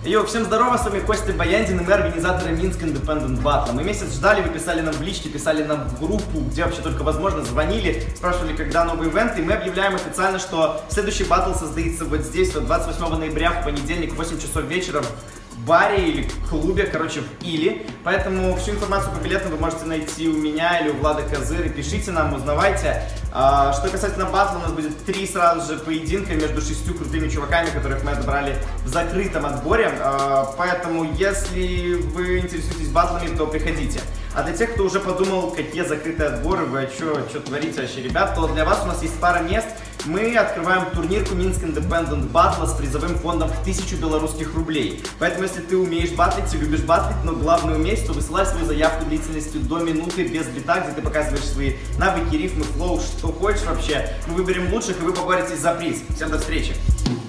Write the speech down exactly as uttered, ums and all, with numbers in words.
Йоу, всем здорово, с вами Костя Баяндин, и мы организаторы Минск Independent Battle. Мы месяц ждали, вы писали нам в личке, писали нам в группу, где вообще только возможно, звонили, спрашивали, когда новый ивент, и мы объявляем официально, что следующий батл состоится вот здесь, вот двадцать восьмого ноября, в понедельник, в восемь часов вечера, в баре или клубе, короче, в Или. Поэтому всю информацию по билетам вы можете найти у меня или у Влада Козыры. Пишите нам, узнавайте. А, что касательно батла, у нас будет три сразу же поединка между шестью крутыми чуваками, которых мы отобрали в закрытом отборе. А, поэтому, если вы интересуетесь батлами, то приходите. А для тех, кто уже подумал, какие закрытые отборы, вы что, что творите вообще, ребят, то для вас у нас есть пара мест. Мы открываем турнирку Минск Independent Battle с призовым фондом в тысячу белорусских рублей. Поэтому, если ты умеешь батлить и любишь батлить, но главное уметь, то высылай свою заявку длительностью до минуты без бита, где ты показываешь свои навыки, рифмы, флоу, что хочешь вообще. Мы выберем лучших, и вы поборетесь за приз. Всем до встречи!